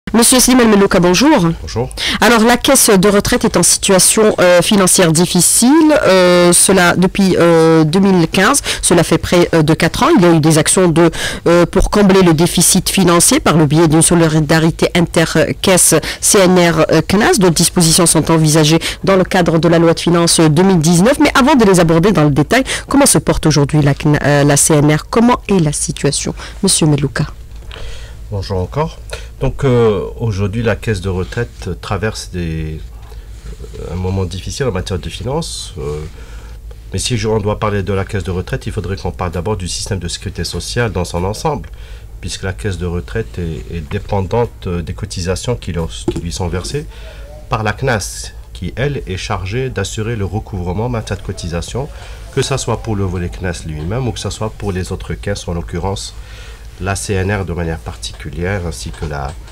Monsieur Slimane Melouka, bonjour. Bonjour. Alors, la caisse de retraite est en situation financière difficile. Cela depuis 2015. Cela fait près de 4 ans. Il y a eu des actions pour combler le déficit financier par le biais d'une solidarité intercaisse CNR-CNAS. D'autres dispositions sont envisagées dans le cadre de la loi de finances 2019. Mais avant de les aborder dans le détail, comment se porte aujourd'hui la CNR? Comment est la situation, Monsieur Melouka? Bonjour encore. Donc aujourd'hui, la caisse de retraite traverse un moment difficile en matière de finances. Mais si on doit parler de la caisse de retraite, il faudrait qu'on parle d'abord du système de sécurité sociale dans son ensemble, puisque la caisse de retraite est dépendante des cotisations qui lui sont versées par la CNAS, qui, elle, est chargée d'assurer le recouvrement en matière de cotisation, que ce soit pour le volet CNAS lui-même ou que ce soit pour les autres caisses, en l'occurrence la CNR de manière particulière, ainsi que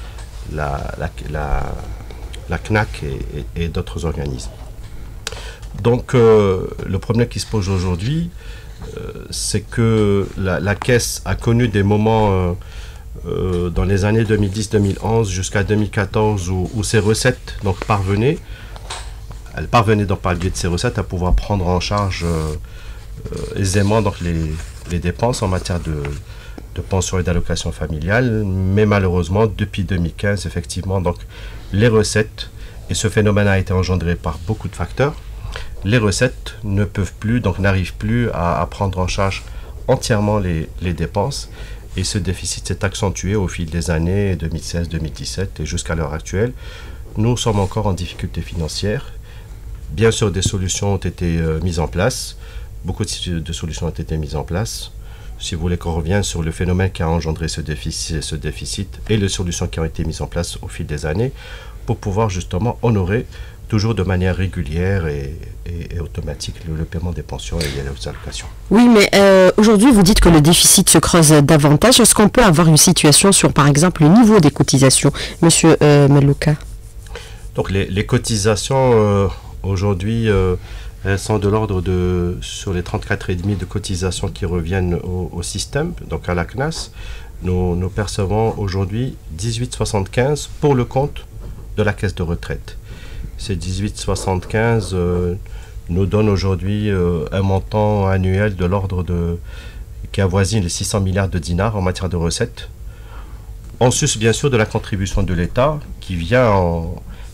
la CNAC et d'autres organismes. Donc le problème qui se pose aujourd'hui, c'est que la Caisse a connu des moments dans les années 2010-2011 jusqu'à 2014 où ses recettes parvenaient par le biais de ses recettes à pouvoir prendre en charge aisément les dépenses en matière de pensions et d'allocations familiales, mais malheureusement, depuis 2015, effectivement, les recettes, et ce phénomène a été engendré par beaucoup de facteurs, les recettes ne peuvent plus, n'arrivent plus à prendre en charge entièrement les dépenses, et ce déficit s'est accentué au fil des années 2016, 2017 et jusqu'à l'heure actuelle. Nous sommes encore en difficulté financière. Bien sûr, des solutions ont été mises en place, beaucoup de solutions ont été mises en place. Si vous voulez qu'on revienne sur le phénomène qui a engendré ce déficit et les solutions qui ont été mises en place au fil des années pour pouvoir justement honorer toujours de manière régulière et automatique le paiement des pensions et les allocations. Oui, mais aujourd'hui, vous dites que le déficit se creuse davantage. Est-ce qu'on peut avoir une situation sur, par exemple, le niveau des cotisations, Monsieur Melouka? Donc, les cotisations aujourd'hui... elles sont de l'ordre sur les 34,5 de cotisations qui reviennent au système, donc à la CNAS, nous percevons aujourd'hui 18,75 pour le compte de la caisse de retraite. Ces 18,75 nous donnent aujourd'hui un montant annuel de l'ordre qui avoisine les 600 milliards de dinars en matière de recettes. En sus, bien sûr, de la contribution de l'État qui vient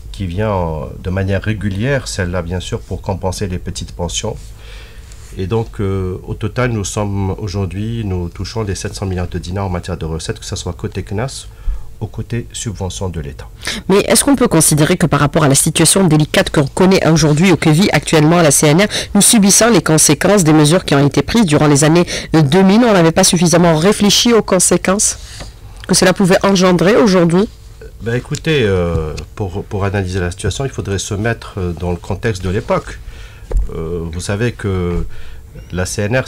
de manière régulière, celle-là bien sûr pour compenser les petites pensions. Et donc au total, nous touchons les 700 milliards de dinars en matière de recettes, que ce soit côté CNAS ou côté subvention de l'État. Mais est-ce qu'on peut considérer que par rapport à la situation délicate qu'on connaît aujourd'hui ou que vit actuellement la CNR, nous subissons les conséquences des mesures qui ont été prises durant les années 2000, on n'avait pas suffisamment réfléchi aux conséquences que cela pouvait engendrer aujourd'hui? Ben écoutez, pour analyser la situation, il faudrait se mettre dans le contexte de l'époque. Vous savez que la CNR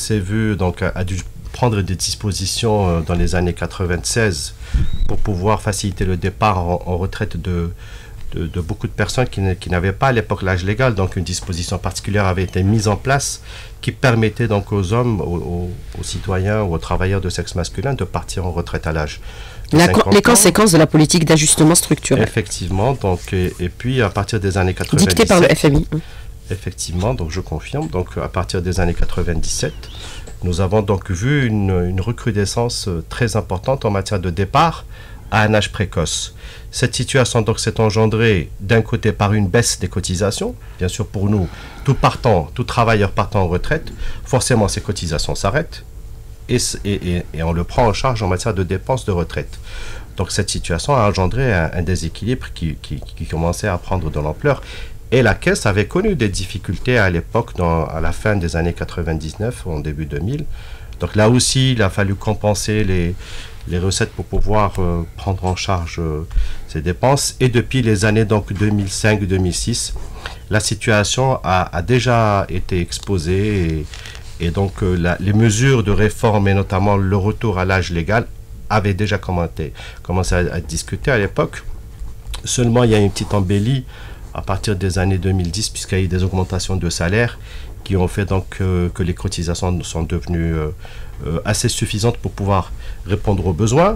a dû prendre des dispositions dans les années 96 pour pouvoir faciliter le départ en retraite de beaucoup de personnes qui n'avaient pas à l'époque l'âge légal. Donc une disposition particulière avait été mise en place qui permettait donc aux hommes, aux citoyens ou aux travailleurs de sexe masculin de partir en retraite à l'âge. Les conséquences de la politique d'ajustement structurel. Effectivement, et puis à partir des années 97... Dictée par le FMI. Effectivement, donc je confirme, donc à partir des années 97, nous avons donc vu une recrudescence très importante en matière de départ à un âge précoce. Cette situation donc s'est engendrée d'un côté par une baisse des cotisations. Bien sûr, pour nous, tout travailleur partant en retraite, forcément ces cotisations s'arrêtent. Et on le prend en charge en matière de dépenses de retraite. Donc cette situation a engendré un déséquilibre qui commençait à prendre de l'ampleur. Et la Caisse avait connu des difficultés à l'époque, à la fin des années 99, en début 2000. Donc là aussi, il a fallu compenser les recettes pour pouvoir prendre en charge ces dépenses. Et depuis les années 2005-2006, la situation a déjà été exposée et donc les mesures de réforme et notamment le retour à l'âge légal avaient déjà commencé à être discutées à l'époque. Seulement, il y a une petite embellie à partir des années 2010 puisqu'il y a eu des augmentations de salaire qui ont fait donc que les cotisations sont devenues assez suffisantes pour pouvoir répondre aux besoins.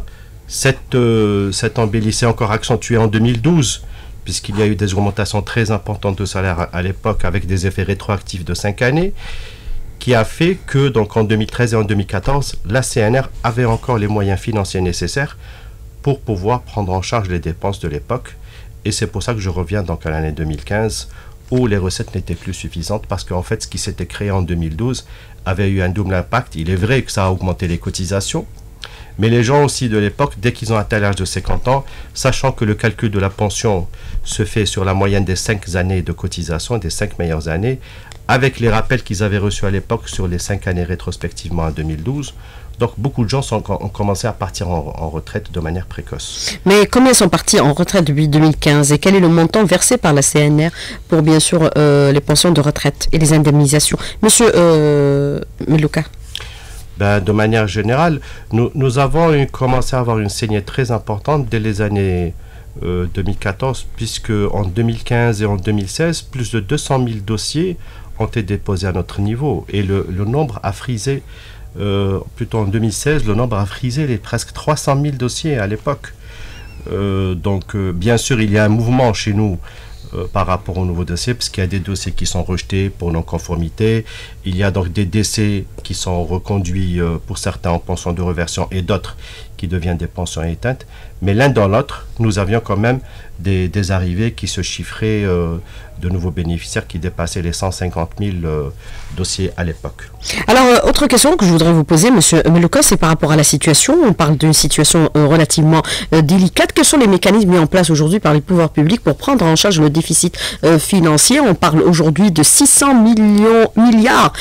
Cet embellie s'est encore accentué en 2012, puisqu'il y a eu des augmentations très importantes de salaire à l'époque, avec des effets rétroactifs de 5 années, qui a fait que, donc, en 2013 et en 2014, la CNR avait encore les moyens financiers nécessaires pour pouvoir prendre en charge les dépenses de l'époque. Et c'est pour ça que je reviens donc à l'année 2015, où les recettes n'étaient plus suffisantes, parce qu'en fait, ce qui s'était créé en 2012 avait eu un double impact. Il est vrai que ça a augmenté les cotisations, mais les gens aussi de l'époque, dès qu'ils ont atteint l'âge de 50 ans, sachant que le calcul de la pension se fait sur la moyenne des 5 années de cotisation, des 5 meilleures années, avec les rappels qu'ils avaient reçus à l'époque sur les 5 années rétrospectivement en 2012. Donc beaucoup de gens ont commencé à partir en retraite de manière précoce. Mais combien sont partis en retraite depuis 2015 et quel est le montant versé par la CNR pour bien sûr les pensions de retraite et les indemnisations? Monsieur Melouka. De manière générale, nous avons commencé à avoir une saignée très importante dès les années 2014, puisque en 2015 et en 2016, plus de 200 000 dossiers ont été déposés à notre niveau. Et le nombre a frisé, plutôt en 2016, le nombre a frisé les presque 300 000 dossiers à l'époque. Bien sûr, il y a un mouvement chez nous par rapport aux nouveaux dossiers, parce qu'il y a des dossiers qui sont rejetés pour non-conformité. Il y a donc des décès qui sont reconduits pour certains en pension de réversion et d'autres qui deviennent des pensions éteintes. Mais l'un dans l'autre, nous avions quand même des arrivées qui se chiffraient de nouveaux bénéficiaires qui dépassaient les 150 000 dossiers à l'époque. Alors, autre question que je voudrais vous poser, Monsieur Melouka, c'est par rapport à la situation. On parle d'une situation relativement délicate. Quels sont les mécanismes mis en place aujourd'hui par les pouvoirs publics pour prendre en charge le déficit financier? On parle aujourd'hui de 600 milliards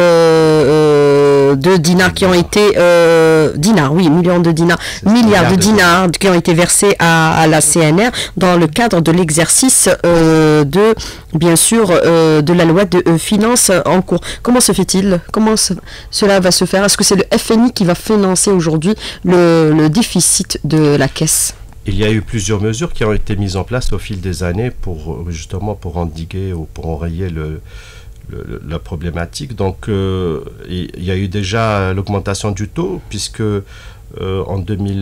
de dinars qui ont été... millions de dinars. Milliards de dinars qui ont été versés à la CNR dans le cadre de l'exercice de la loi de finances en cours. Comment se fait-il? Comment cela va se faire? Est-ce que c'est le FMI qui va financer aujourd'hui le déficit de la caisse? Il y a eu plusieurs mesures qui ont été mises en place au fil des années pour endiguer ou pour enrayer la problématique. Donc, il y a eu déjà l'augmentation du taux, puisque en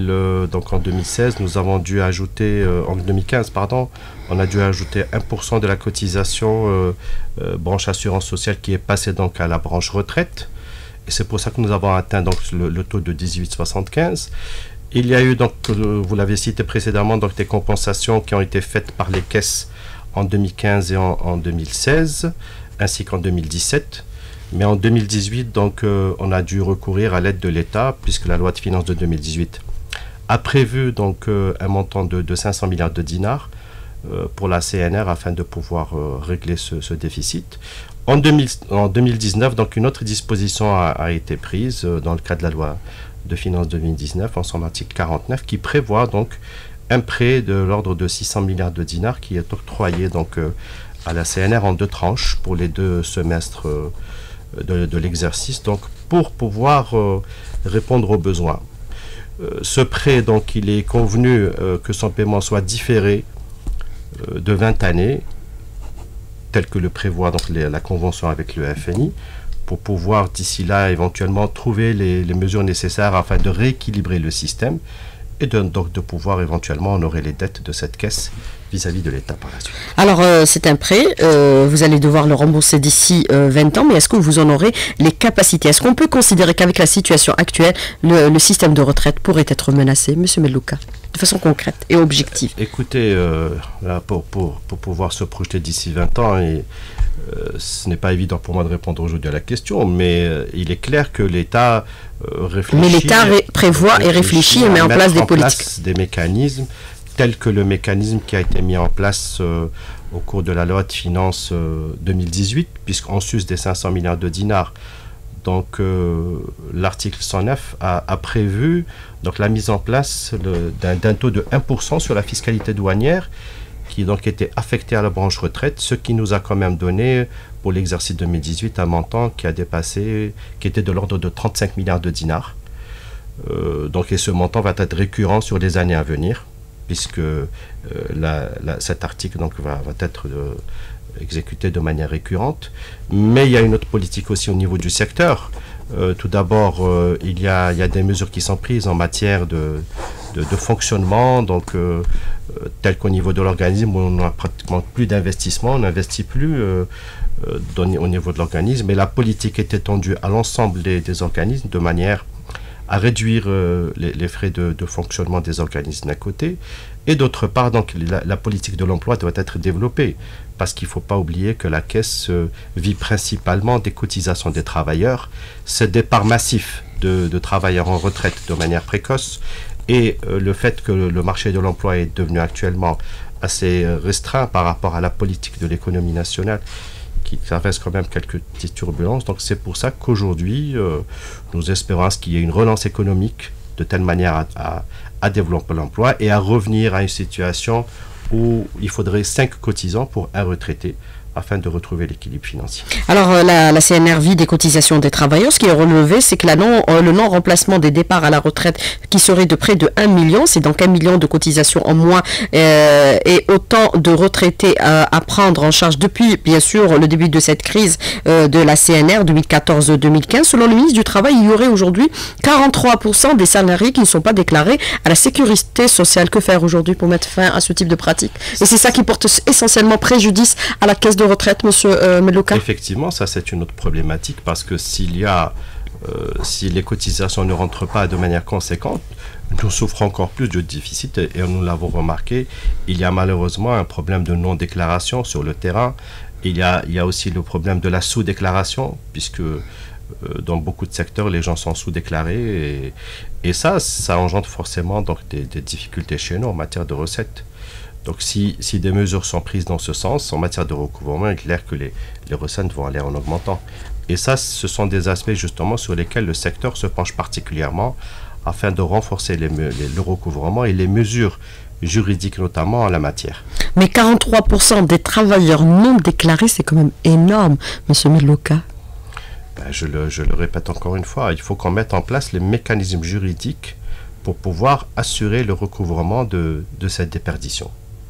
2016, nous avons dû ajouter, en 2015, pardon, on a dû ajouter 1% de la cotisation branche assurance sociale qui est passée donc à la branche retraite. Et c'est pour ça que nous avons atteint donc le taux de 18,75. Il y a eu donc, vous l'avez cité précédemment, donc des compensations qui ont été faites par les caisses en 2015 et en 2016, ainsi qu'en 2017. Mais en 2018, donc, on a dû recourir à l'aide de l'État, puisque la loi de finances de 2018 a prévu donc un montant de 500 milliards de dinars pour la CNR afin de pouvoir régler ce déficit. En 2019, donc, une autre disposition a été prise dans le cadre de la loi de finances 2019, en son article 49, qui prévoit donc un prêt de l'ordre de 600 milliards de dinars qui est octroyé donc à la CNR en 2 tranches pour les 2 semestres de l'exercice, donc pour pouvoir répondre aux besoins. Ce prêt, donc, il est convenu que son paiement soit différé de 20 années, tel que le prévoit donc la convention avec le FMI, pour pouvoir d'ici là éventuellement trouver les mesures nécessaires afin de rééquilibrer le système et donc de pouvoir éventuellement honorer les dettes de cette caisse vis-à-vis de l'État par la suite. Alors, c'est un prêt, vous allez devoir le rembourser d'ici 20 ans, mais est-ce que vous en aurez les capacités? Est-ce qu'on peut considérer qu'avec la situation actuelle, le système de retraite pourrait être menacé, Monsieur Melouka, de façon concrète et objective? Écoutez, là, pour pouvoir se projeter d'ici 20 ans, ce n'est pas évident pour moi de répondre aujourd'hui à la question, mais il est clair que l'État réfléchit... Mais l'État prévoit et réfléchit et met en place des politiques. Des mécanismes tels que le mécanisme qui a été mis en place au cours de la loi de finances 2018, puisqu'en sus des 500 milliards de dinars. Donc l'article 109 a prévu donc, la mise en place d'un taux de 1% sur la fiscalité douanière qui donc était affecté à la branche retraite, ce qui nous a quand même donné pour l'exercice 2018 un montant qui était de l'ordre de 35 milliards de dinars. Et ce montant va être récurrent sur les années à venir, puisque cet article donc, va être exécuté de manière récurrente. Mais il y a une autre politique aussi au niveau du secteur. Tout d'abord, il y a des mesures qui sont prises en matière de fonctionnement, donc tel qu'au niveau de l'organisme, on n'a pratiquement plus d'investissement, on n'investit plus au niveau de l'organisme, mais la politique est étendue à l'ensemble des organismes de manière à réduire les frais de fonctionnement des organismes d'un côté, et d'autre part, donc, la politique de l'emploi doit être développée, parce qu'il ne faut pas oublier que la Caisse vit principalement des cotisations des travailleurs. Ce départ massif de travailleurs en retraite de manière précoce et le fait que le marché de l'emploi est devenu actuellement assez restreint par rapport à la politique de l'économie nationale, qui traverse quand même quelques petites turbulences. Donc c'est pour ça qu'aujourd'hui, nous espérons qu'il y ait une relance économique de telle manière à développer l'emploi et à revenir à une situation où il faudrait 5 cotisants pour un retraité afin de retrouver l'équilibre financier. Alors, la CNR vit des cotisations des travailleurs. Ce qui est relevé, c'est que le non-remplacement des départs à la retraite qui serait de près de 1 million, c'est donc 1 million de cotisations en moins et autant de retraités à prendre en charge depuis, bien sûr, le début de cette crise de la CNR 2014-2015. Selon le ministre du Travail, il y aurait aujourd'hui 43% des salariés qui ne sont pas déclarés à la sécurité sociale. Que faire aujourd'hui pour mettre fin à ce type de pratique? Et c'est ça qui porte essentiellement préjudice à la caisse de retraite, monsieur Melouka. Effectivement, ça c'est une autre problématique parce que si les cotisations ne rentrent pas de manière conséquente, nous souffrons encore plus de déficit et nous l'avons remarqué. Il y a malheureusement un problème de non-déclaration sur le terrain. Il y a aussi le problème de la sous-déclaration puisque dans beaucoup de secteurs, les gens sont sous-déclarés et ça engendre forcément donc, des difficultés chez nous en matière de recettes. Donc si des mesures sont prises dans ce sens, en matière de recouvrement, il est clair que les recettes vont aller en augmentant. Et ça, ce sont des aspects justement sur lesquels le secteur se penche particulièrement afin de renforcer le recouvrement et les mesures juridiques notamment en la matière. Mais 43% des travailleurs non déclarés, c'est quand même énorme, monsieur Melouka. Je le répète encore une fois, il faut qu'on mette en place les mécanismes juridiques pour pouvoir assurer le recouvrement de cette déperdition.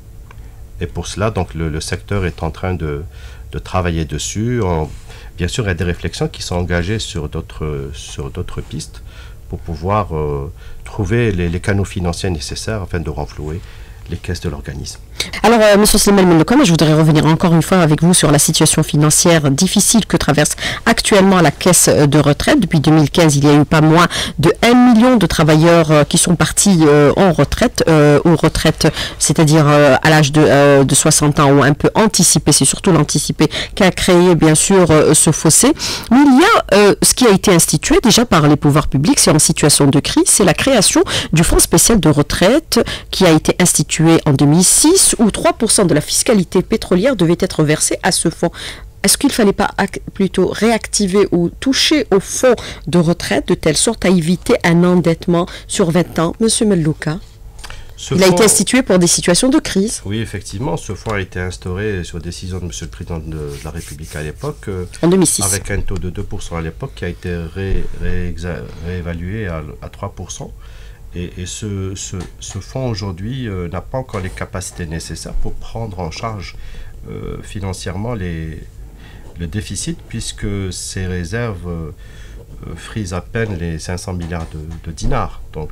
Et pour cela, donc, le secteur est en train de travailler dessus. Bien sûr, il y a des réflexions qui sont engagées sur d'autres pistes pour pouvoir trouver les canaux financiers nécessaires afin de renflouer les caisses de l'organisme. Alors, M. Slimane Melouka, je voudrais revenir encore une fois avec vous sur la situation financière difficile que traverse actuellement la caisse de retraite. Depuis 2015, il y a eu pas moins de 1 million de travailleurs qui sont partis en retraite, aux retraites, c'est-à-dire à l'âge de 60 ans ou un peu anticipé. C'est surtout l'anticipé qui a créé, bien sûr, ce fossé. Mais il y a ce qui a été institué déjà par les pouvoirs publics, c'est en situation de crise, c'est la création du Fonds spécial de retraite qui a été institué en 2006, où 3% de la fiscalité pétrolière devait être versée à ce fonds. Est-ce qu'il ne fallait pas plutôt réactiver ou toucher au fonds de retraite de telle sorte à éviter un endettement sur 20 ans, monsieur Melouka? Il a été institué pour des situations de crise. Oui, effectivement, ce fonds a été instauré sur décision de monsieur le président de la République à l'époque. En 2006. Avec un taux de 2% à l'époque qui a été réévalué à 3%. Et ce fonds aujourd'hui n'a pas encore les capacités nécessaires pour prendre en charge financièrement le déficit puisque ces réserves frisent à peine les 500 milliards de dinars. Donc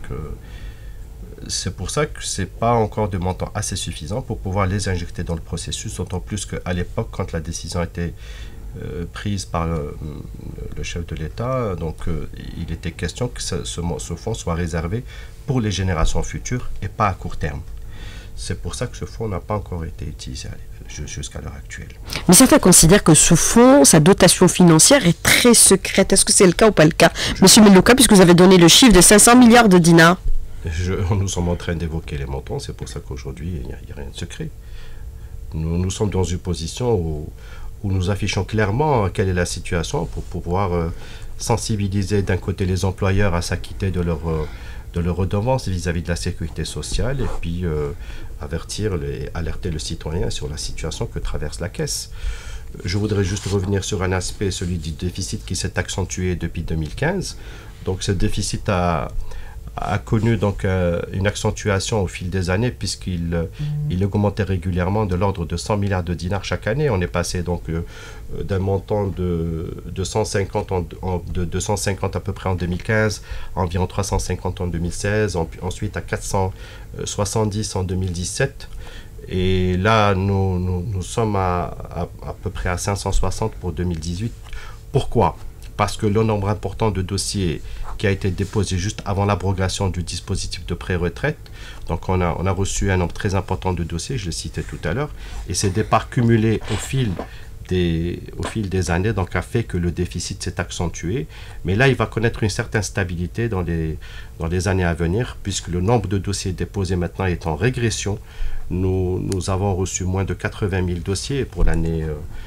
c'est pour ça que ce n'est pas encore de montant assez suffisant pour pouvoir les injecter dans le processus, d'autant plus qu'à l'époque, quand la décision a été prise par le chef de l'État, donc il était question que ce fonds soit réservé pour les générations futures et pas à court terme. C'est pour ça que ce fonds n'a pas encore été utilisé jusqu'à l'heure actuelle. Mais certains considèrent que ce fonds, sa dotation financière est très secrète. Est-ce que c'est le cas ou pas le cas? Monsieur Melouka, puisque vous avez donné le chiffre de 500 milliards de dinars. Nous sommes en train d'évoquer les montants, c'est pour ça qu'aujourd'hui, il n'y a rien de secret. Nous sommes dans une position où nous affichons clairement quelle est la situation pour pouvoir sensibiliser d'un côté les employeurs à s'acquitter de leur redevance vis-à-vis de la sécurité sociale et puis alerter le citoyen sur la situation que traverse la caisse. Je voudrais juste revenir sur un aspect, celui du déficit qui s'est accentué depuis 2015. Donc ce déficit a a connu donc une accentuation au fil des années puisqu'il augmentait régulièrement de l'ordre de 100 milliards de dinars chaque année. On est passé donc d'un montant de 250 à peu près en 2015, à environ 350 en 2016, ensuite à 470 en 2017. Et là, nous sommes à peu près à 560 pour 2018. Pourquoi? Parce que le nombre important de dossiers qui a été déposé juste avant l'abrogation du dispositif de pré-retraite, donc on a reçu un nombre très important de dossiers, je le citais tout à l'heure, et ces départs cumulés au fil des années donc a fait que le déficit s'est accentué. Mais là, il va connaître une certaine stabilité dans les années à venir, puisque le nombre de dossiers déposés maintenant est en régression. Nous avons reçu moins de 80 000 dossiers pour l'année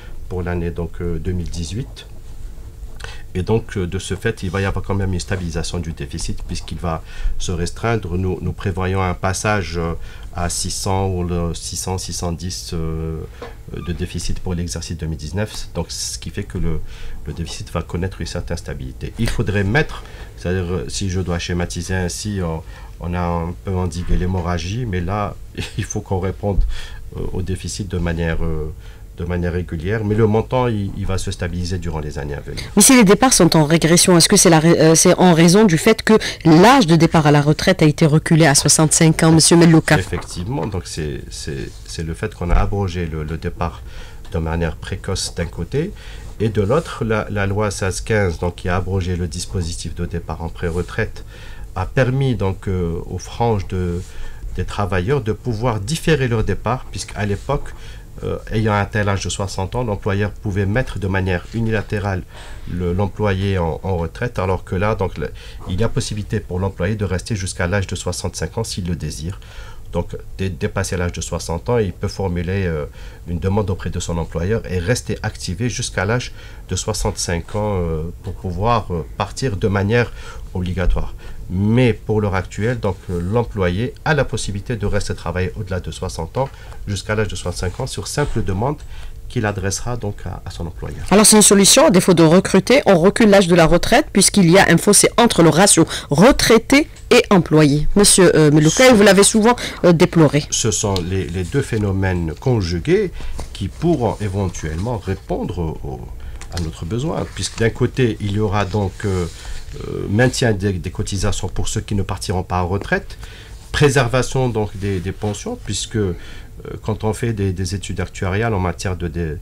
2018. Et donc, de ce fait, il va y avoir quand même une stabilisation du déficit puisqu'il va se restreindre. Nous prévoyons un passage à 600 ou 610 de déficit pour l'exercice 2019. Donc, ce qui fait que le déficit va connaître une certaine stabilité. Il faudrait mettre, c'est-à-dire, si je dois schématiser ainsi, on a un peu endigué l'hémorragie, mais là, il faut qu'on réponde au déficit de manière régulière, mais le montant, il va se stabiliser durant les années à venir. Mais si les départs sont en régression, est-ce que c'est en raison du fait que l'âge de départ à la retraite a été reculé à 65 ans, M. Melouka? Effectivement, donc c'est le fait qu'on a abrogé le départ de manière précoce d'un côté, et de l'autre, la loi 1615, donc, qui a abrogé le dispositif de départ en pré-retraite, a permis donc aux franges des travailleurs de pouvoir différer leur départ, puisqu'à l'époque, ayant atteint l'âge de 60 ans, l'employeur pouvait mettre de manière unilatérale l'employé en retraite, alors que là, donc, il y a possibilité pour l'employé de rester jusqu'à l'âge de 65 ans s'il le désire. Donc, dépasser l'âge de 60 ans, il peut formuler une demande auprès de son employeur et rester activé jusqu'à l'âge de 65 ans pour pouvoir partir de manière obligatoire. Mais pour l'heure actuelle, donc l'employé a la possibilité de rester travailler au-delà de 60 ans jusqu'à l'âge de 65 ans sur simple demande qu'il adressera donc à son employeur. Alors c'est une solution, à défaut de recruter, on recule l'âge de la retraite puisqu'il y a un fossé entre le ratio retraité et employé. Monsieur Melouka, vous l'avez souvent déploré. Ce sont les deux phénomènes conjugués qui pourront éventuellement répondre à notre besoin, puisque d'un côté, il y aura donc maintien des cotisations pour ceux qui ne partiront pas en retraite, préservation donc des pensions, puisque quand on fait des études actuariales en matière de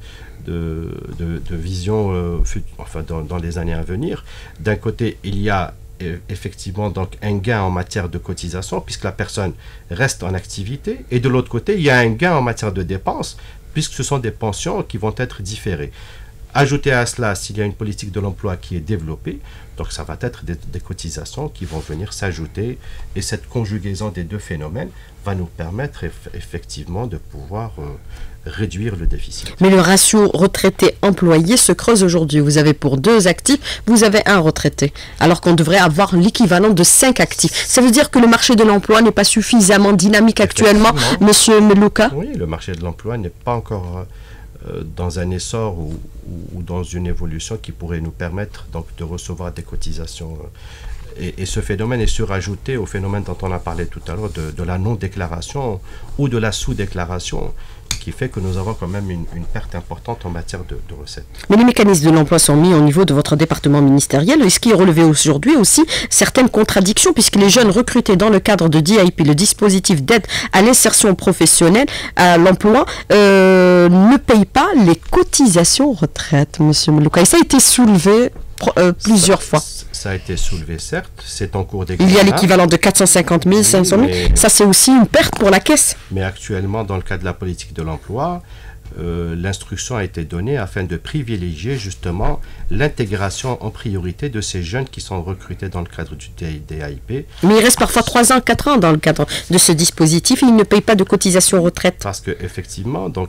vision dans les années à venir, d'un côté, il y a effectivement donc un gain en matière de cotisation, puisque la personne reste en activité, et de l'autre côté, il y a un gain en matière de dépenses, puisque ce sont des pensions qui vont être différées. Ajouter à cela, s'il y a une politique de l'emploi qui est développée, donc ça va être des cotisations qui vont venir s'ajouter, et cette conjugaison des deux phénomènes va nous permettre effectivement de pouvoir réduire le déficit. Mais le ratio retraité-employé se creuse aujourd'hui. Vous avez pour 2 actifs, vous avez un retraité, alors qu'on devrait avoir l'équivalent de 5 actifs. Ça veut dire que le marché de l'emploi n'est pas suffisamment dynamique actuellement, Monsieur Melouka? Oui, le marché de l'emploi n'est pas encore dans un essor ou dans une évolution qui pourrait nous permettre donc de recevoir des cotisations. Et ce phénomène est surajouté au phénomène dont on a parlé tout à l'heure de la non-déclaration ou de la sous-déclaration, qui fait que nous avons quand même une perte importante en matière de recettes. Mais les mécanismes de l'emploi sont mis au niveau de votre département ministériel. Est-ce qu'il est relevé aujourd'hui aussi certaines contradictions, puisque les jeunes recrutés dans le cadre de DIP, le dispositif d'aide à l'insertion professionnelle, à l'emploi, ne payent pas les cotisations retraite, monsieur Melouka? Et ça a été soulevé plusieurs fois. Ça a été soulevé, certes, c'est en cours d'examen. Il y a l'équivalent de 450 000, 500 000. Ça, c'est aussi une perte pour la caisse. Mais actuellement, dans le cadre de la politique de l'emploi, l'instruction a été donnée afin de privilégier justement l'intégration en priorité de ces jeunes qui sont recrutés dans le cadre du DIP. Mais il reste parfois 3 ans, 4 ans dans le cadre de ce dispositif et ils ne payent pas de cotisation retraite. Parce qu'effectivement, donc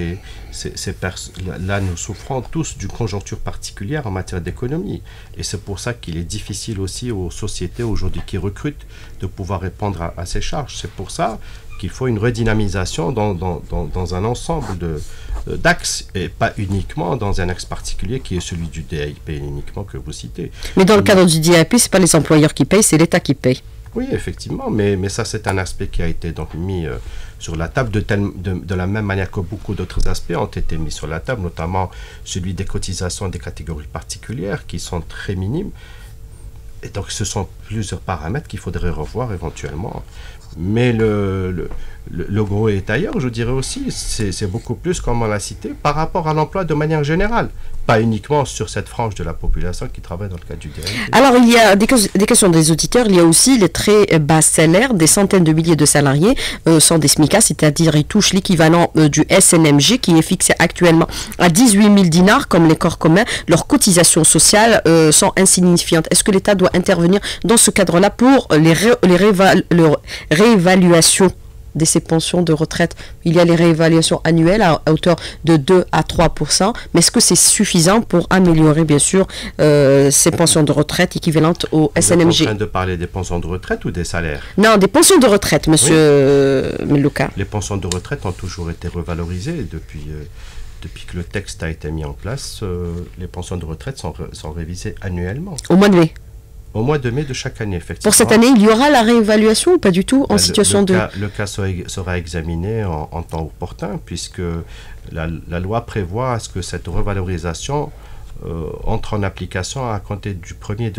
là, nous souffrons tous d'une conjoncture particulière en matière d'économie. Et c'est pour ça qu'il est difficile aussi aux sociétés aujourd'hui qui recrutent de pouvoir répondre à ces charges. C'est pour ça qu'il faut une redynamisation dans un ensemble d'axes et pas uniquement dans un axe particulier qui est celui du DIP uniquement que vous citez. Mais dans le cadre du DIP, ce n'est pas les employeurs qui payent, c'est l'État qui paye. Oui, effectivement, mais ça c'est un aspect qui a été donc mis sur la table de la même manière que beaucoup d'autres aspects ont été mis sur la table, notamment celui des cotisations des catégories particulières qui sont très minimes. Et donc ce sont plusieurs paramètres qu'il faudrait revoir éventuellement. Mais le gros est ailleurs, je dirais aussi, c'est beaucoup plus, comme on l'a cité, par rapport à l'emploi de manière générale, pas uniquement sur cette frange de la population qui travaille dans le cadre du DRT. Alors, il y a des questions des auditeurs, il y a aussi les très bas salaires, des centaines de milliers de salariés sont des SMICA, c'est-à-dire ils touchent l'équivalent du SNMG qui est fixé actuellement à 18 000 dinars, comme les corps communs. Leurs cotisations sociales sont insignifiantes. Est-ce que l'État doit intervenir dans ce cadre-là pour leur réévaluation de ces pensions de retraite? Il y a les réévaluations annuelles à hauteur de 2 à 3%, mais est-ce que c'est suffisant pour améliorer, bien sûr, ces pensions de retraite équivalentes au SNMG? Vous êtes en train de parler des pensions de retraite ou des salaires? Non, des pensions de retraite, monsieur Melouka. Les pensions de retraite ont toujours été revalorisées depuis que le texte a été mis en place. Les pensions de retraite sont révisées annuellement. Au mois de mai? Au mois de mai de chaque année, effectivement. Pour cette année, il y aura la réévaluation ou pas du tout en situation de... Le cas sera examiné en temps opportun, puisque la loi prévoit à ce que cette revalorisation entre en application à compter du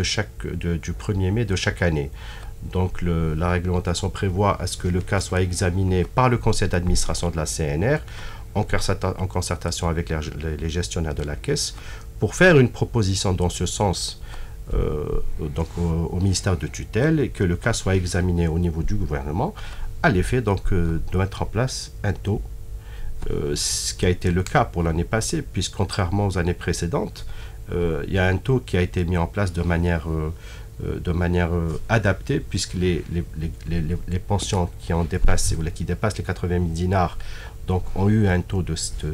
1er mai de chaque année. Donc la réglementation prévoit à ce que le cas soit examiné par le conseil d'administration de la CNR en concertation avec les gestionnaires de la caisse pour faire une proposition dans ce sens donc au ministère de tutelle et que le cas soit examiné au niveau du gouvernement à l'effet donc de mettre en place un taux, ce qui a été le cas pour l'année passée, puisque contrairement aux années précédentes, il y a un taux qui a été mis en place de manière adaptée, puisque les pensions qui dépassent les 80 000 dinars donc, ont eu un taux de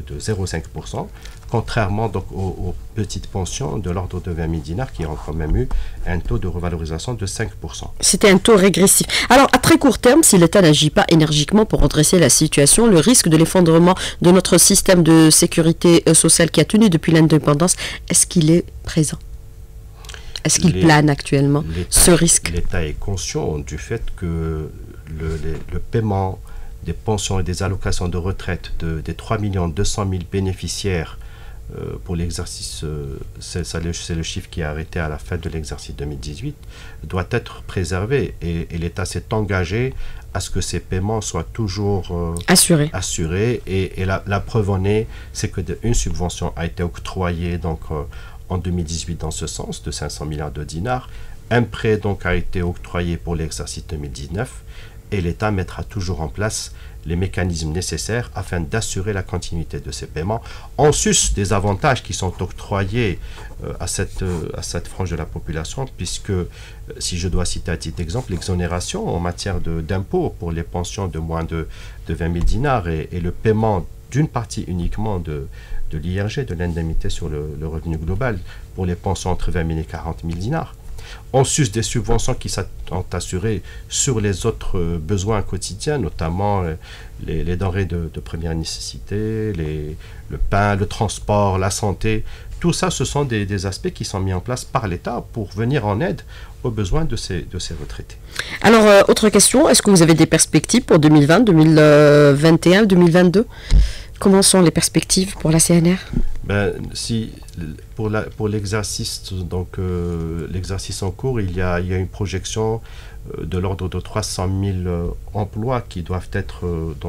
0,5%, contrairement donc, aux petites pensions de l'ordre de 20 000 dinars qui ont quand même eu un taux de revalorisation de 5%. C'était un taux régressif. Alors, à très court terme, si l'État n'agit pas énergiquement pour redresser la situation, le risque de l'effondrement de notre système de sécurité sociale qui a tenu depuis l'indépendance, est-ce qu'il est présent? Est-ce qu'il plane actuellement, ce risque? L'État est conscient du fait que le paiement des pensions et des allocations de retraite des 3 200 000 bénéficiaires pour l'exercice, c'est le chiffre qui est arrêté à la fin de l'exercice 2018, doit être préservé et l'État s'est engagé à ce que ces paiements soient toujours assurés. Et la preuve en est, c'est qu'une subvention a été octroyée donc, en 2018 dans ce sens, de 500 milliards de dinars. Un prêt donc a été octroyé pour l'exercice 2019 et l'État mettra toujours en place les mécanismes nécessaires afin d'assurer la continuité de ces paiements, en sus des avantages qui sont octroyés à cette frange de la population, puisque, si je dois citer à titre d'exemple, l'exonération en matière d'impôts pour les pensions de moins de 20 000 dinars et le paiement d'une partie uniquement de l'IRG, de l'indemnité sur le revenu global, pour les pensions entre 20 000 et 40 000 dinars. En sus des subventions qui sont assurées sur les autres besoins quotidiens, notamment les denrées de première nécessité, le pain, le transport, la santé. Tout ça, ce sont des aspects qui sont mis en place par l'État pour venir en aide aux besoins de ces retraités. Alors, autre question, est-ce que vous avez des perspectives pour 2020, 2021, 2022 ? Comment sont les perspectives pour la CNR ? Si pour l'exercice donc l'exercice en cours, il y a une projection de l'ordre de 300 000 emplois qui doivent être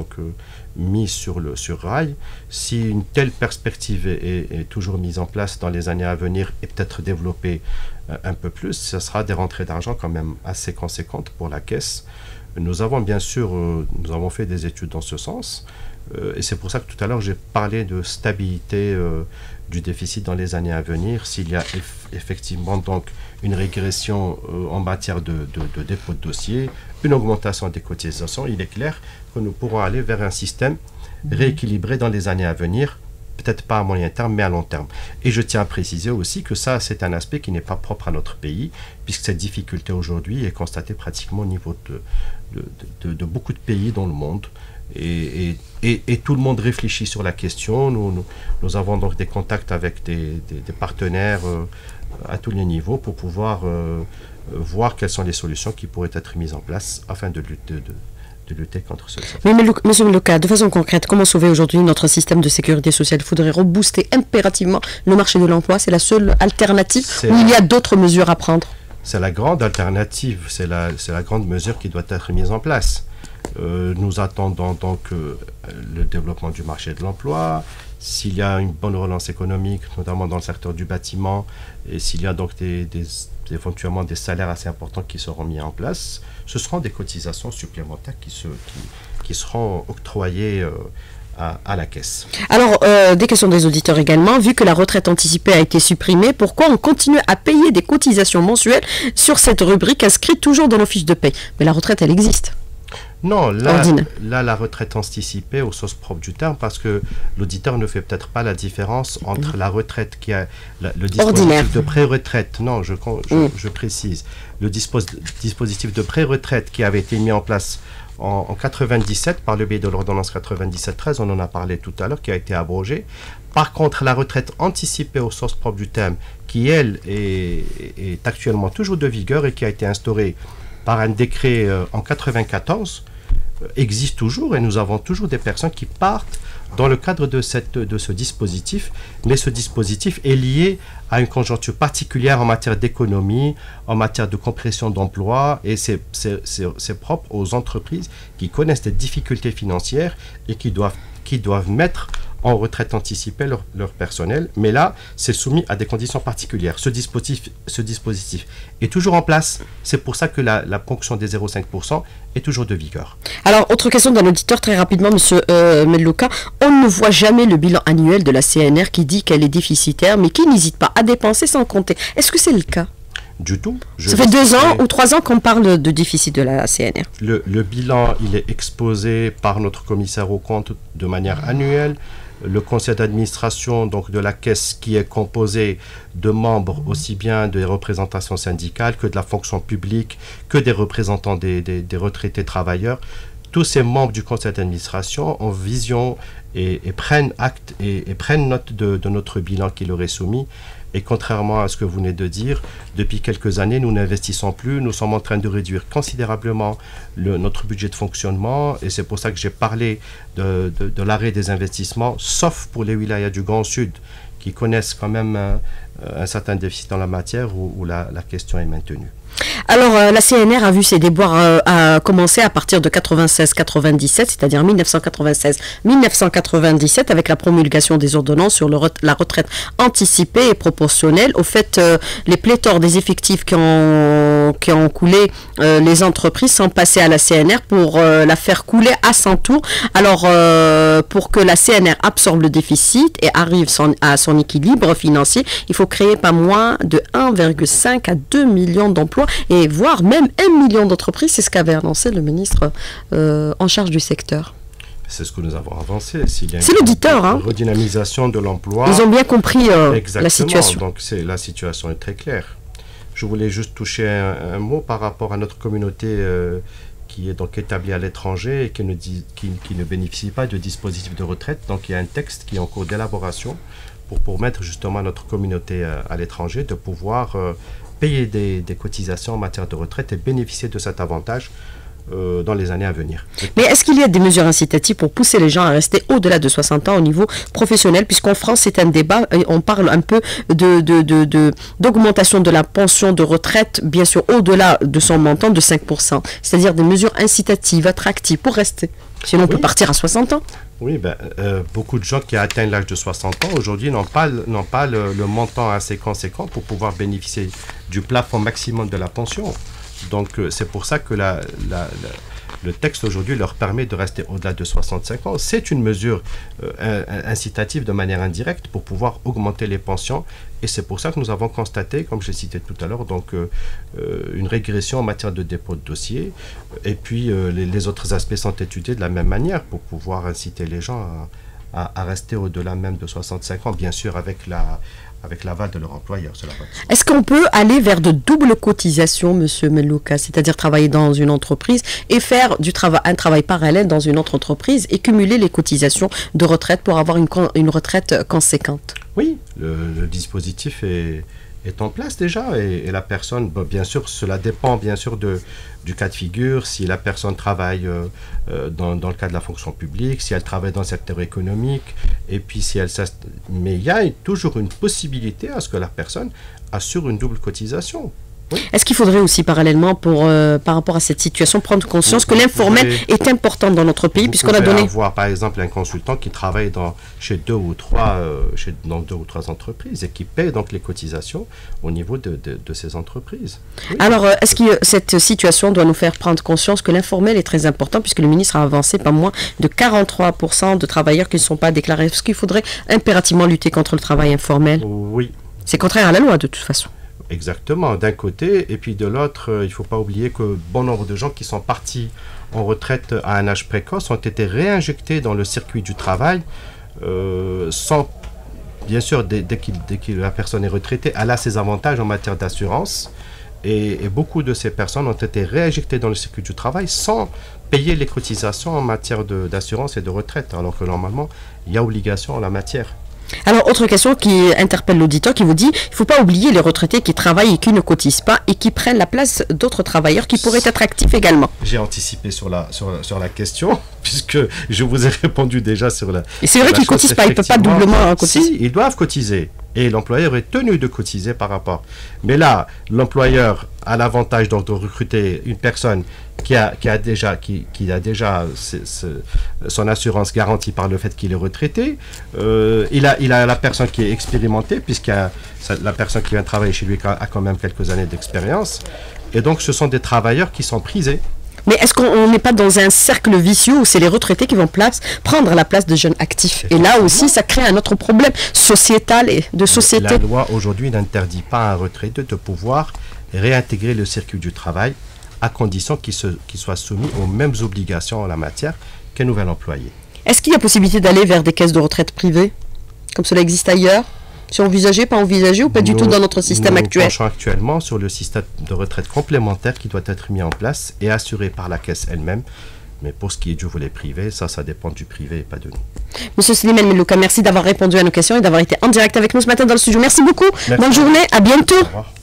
mis sur rail. Si une telle perspective est toujours mise en place dans les années à venir et peut-être développée un peu plus, ce sera des rentrées d'argent quand même assez conséquentes pour la caisse. Nous avons bien sûr fait des études dans ce sens. Et c'est pour ça que tout à l'heure j'ai parlé de stabilité du déficit dans les années à venir. S'il y a effectivement donc une régression en matière de dépôt de dossier, une augmentation des cotisations, il est clair que nous pourrons aller vers un système rééquilibré dans les années à venir, peut-être pas à moyen terme, mais à long terme. Et je tiens à préciser aussi que ça, c'est un aspect qui n'est pas propre à notre pays, puisque cette difficulté aujourd'hui est constatée pratiquement au niveau de beaucoup de pays dans le monde. Et tout le monde réfléchit sur la question. Nous avons donc des contacts avec des partenaires à tous les niveaux pour pouvoir voir quelles sont les solutions qui pourraient être mises en place afin de lutter contre ce Mais monsieur Melouka, de façon concrète, comment sauver aujourd'hui notre système de sécurité sociale? Il faudrait rebooster impérativement le marché de l'emploi. C'est la seule alternative ou il y a d'autres mesures à prendre? C'est la grande alternative, c'est la grande mesure qui doit être mise en place. Nous attendons donc le développement du marché de l'emploi. S'il y a une bonne relance économique, notamment dans le secteur du bâtiment, et s'il y a donc éventuellement des salaires assez importants qui seront mis en place, ce seront des cotisations supplémentaires qui seront octroyées à la caisse. Alors, des questions des auditeurs également. Vu que la retraite anticipée a été supprimée, pourquoi on continue à payer des cotisations mensuelles sur cette rubrique inscrite toujours dans nos fiches de paie? Mais la retraite, elle existe. Non, là, la retraite anticipée au sens propre du terme, parce que l'auditeur ne fait peut-être pas la différence entre la retraite qui a le dispositif de pré-retraite. Non, je précise. Le dispositif de pré-retraite qui avait été mis en place en 97 par le biais de l'ordonnance 97-13, on en a parlé tout à l'heure, qui a été abrogée. Par contre, la retraite anticipée au sens propre du terme, qui elle est actuellement toujours de vigueur et qui a été instaurée par un décret en 94, existe toujours, et nous avons toujours des personnes qui partent dans le cadre de ce dispositif, mais ce dispositif est lié à une conjoncture particulière en matière d'économie, en matière de compression d'emploi, et c'est propre aux entreprises qui connaissent des difficultés financières et qui doivent mettre en retraite anticipée leur personnel, mais là, c'est soumis à des conditions particulières. Ce dispositif est toujours en place. C'est pour ça que la ponction des 0,5% est toujours de vigueur. Alors, autre question d'un auditeur, très rapidement, monsieur Melouka. On ne voit jamais le bilan annuel de la CNR qui dit qu'elle est déficitaire, mais qui n'hésite pas à dépenser sans compter. Est-ce que c'est le cas? Du tout. Ça fait 2 ans ou 3 ans qu'on parle de déficit de la CNR. Le bilan, il est exposé par notre commissaire aux comptes de manière annuelle. Le conseil d'administration donc de la caisse, qui est composé de membres aussi bien des représentations syndicales que de la fonction publique, que des représentants des retraités travailleurs, tous ces membres du conseil d'administration ont vision et prennent acte et prennent note de notre bilan qui leur est soumis. Et contrairement à ce que vous venez de dire, depuis quelques années, nous n'investissons plus. Nous sommes en train de réduire considérablement notre budget de fonctionnement. Et c'est pour ça que j'ai parlé de l'arrêt des investissements, sauf pour les wilayas du Grand Sud, qui connaissent quand même un certain déficit dans la matière, où la question est maintenue. Alors, la CNR a vu ses déboires commencer à partir de 96-97, c'est-à-dire 1996-1997, avec la promulgation des ordonnances sur la retraite anticipée et proportionnelle. Au fait, les pléthores des effectifs qui ont coulé les entreprises sont passés à la CNR pour la faire couler à son tour. Alors, pour que la CNR absorbe le déficit et arrive à son équilibre financier, il faut créer pas moins de 1,5 à 2 millions d'emplois, et voire même 1 million d'entreprises. C'est ce qu'avait annoncé le ministre en charge du secteur. C'est ce que nous avons avancé. C'est l'auditeur. Hein. Redynamisation de l'emploi. Ils ont bien compris la situation. Donc la situation est très claire. Je voulais juste toucher un mot par rapport à notre communauté qui est donc établie à l'étranger et qui ne bénéficie pas de dispositif de retraite. Donc il y a un texte qui est en cours d'élaboration pour permettre justement à notre communauté à l'étranger de pouvoir payer des cotisations en matière de retraite et bénéficier de cet avantage dans les années à venir. Mais est-ce qu'il y a des mesures incitatives pour pousser les gens à rester au-delà de 60 ans au niveau professionnel, puisqu'en France c'est un débat, on parle un peu d'augmentation de la pension de retraite, bien sûr au-delà de son montant de 5%, c'est-à-dire des mesures incitatives, attractives pour rester. Sinon on peut partir à 60 ans. Oui, beaucoup de gens qui atteignent l'âge de 60 ans aujourd'hui n'ont pas le montant assez conséquent pour pouvoir bénéficier du plafond maximum de la pension. Donc c'est pour ça que le texte aujourd'hui leur permet de rester au-delà de 65 ans. C'est une mesure incitative de manière indirecte pour pouvoir augmenter les pensions. Et c'est pour ça que nous avons constaté, comme je l'ai cité tout à l'heure, donc une régression en matière de dépôt de dossier. Et puis les autres aspects sont étudiés de la même manière pour pouvoir inciter les gens à rester au-delà même de 65 ans, bien sûr avec l'aval de leur employeur. Est-ce qu'on peut aller vers de doubles cotisations, monsieur Melouka, c'est-à-dire travailler dans une entreprise et faire un travail parallèle dans une autre entreprise et cumuler les cotisations de retraite pour avoir une retraite conséquente? Oui, le dispositif est est en place déjà. Et la personne, bon, bien sûr, cela dépend bien sûr du cas de figure, si la personne travaille dans le cadre de la fonction publique, si elle travaille dans le secteur économique, et puis si elle... Mais il y a toujours une possibilité à ce que la personne assure une double cotisation. Oui. Est-ce qu'il faudrait aussi parallèlement, par rapport à cette situation, prendre conscience que l'informel est important dans notre pays, puisqu'on a donné... avoir par exemple un consultant qui travaille dans deux ou trois entreprises et qui paie donc les cotisations au niveau de ces entreprises. Oui. Alors, est-ce que cette situation doit nous faire prendre conscience que l'informel est très important, puisque le ministre a avancé pas moins de 43% de travailleurs qui ne sont pas déclarés? Est-ce qu'il faudrait impérativement lutter contre le travail informel? Oui. C'est contraire à la loi de toute façon. Exactement, d'un côté, et puis de l'autre, il ne faut pas oublier que bon nombre de gens qui sont partis en retraite à un âge précoce ont été réinjectés dans le circuit du travail sans, bien sûr, dès que la personne est retraitée, elle a ses avantages en matière d'assurance, et beaucoup de ces personnes ont été réinjectées dans le circuit du travail sans payer les cotisations en matière d'assurance et de retraite, alors que normalement, il y a obligation en la matière. Alors, autre question qui interpelle l'auditeur, qui vous dit, il ne faut pas oublier les retraités qui travaillent et qui ne cotisent pas et qui prennent la place d'autres travailleurs qui pourraient être actifs également. J'ai anticipé sur la question, puisque je vous ai répondu déjà sur la... Et c'est vrai qu'ils ne cotisent pas, ils ne peuvent pas doublement cotiser. Si, ils doivent cotiser. Et l'employeur est tenu de cotiser par rapport. Mais là, l'employeur a l'avantage donc de recruter une personne qui a déjà son assurance garantie par le fait qu'il est retraité. Il a la personne qui est expérimentée, la personne qui vient travailler chez lui a quand même quelques années d'expérience. Et donc, ce sont des travailleurs qui sont prisés. Mais est-ce qu'on n'est pas dans un cercle vicieux où c'est les retraités qui vont prendre la place de jeunes actifs? Et là aussi, ça crée un autre problème sociétal et de société. La loi aujourd'hui n'interdit pas à un retraité de pouvoir réintégrer le circuit du travail à condition qu'il soit soumis aux mêmes obligations en la matière qu'un nouvel employé. Est-ce qu'il y a possibilité d'aller vers des caisses de retraite privées, comme cela existe ailleurs? C'est envisagé, pas envisagé ou pas du tout dans notre système actuel? Nous penchons actuellement sur le système de retraite complémentaire qui doit être mis en place et assuré par la caisse elle-même. Mais pour ce qui est du volet privé, ça dépend du privé et pas de nous. Monsieur Slimane Melouka, merci d'avoir répondu à nos questions et d'avoir été en direct avec nous ce matin dans le studio. Merci beaucoup. Merci. Bonne journée, à bientôt. Au revoir.